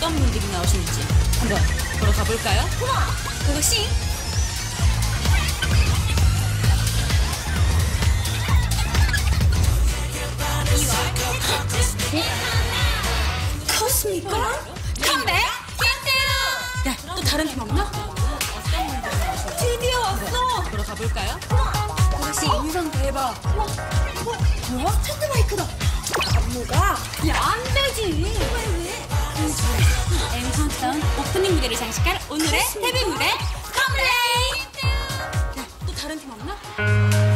어떤 분들이 나오시는지 한번 보러 가볼까요? 고고싱! 커스미카? 컴백! 캔테로! 야, 또 다른 팀 없나? 드디어 왔어! 보러 가볼까요? 고고싱 인상 대박! 뭐야? 스탠드마이크다! 안무가? 야, 안 되지! 왜? M 카운트다운 오프닝 무대를 장식할 오늘의 데뷔 무대 컴플레이! 야, 또 다른 팀 없나?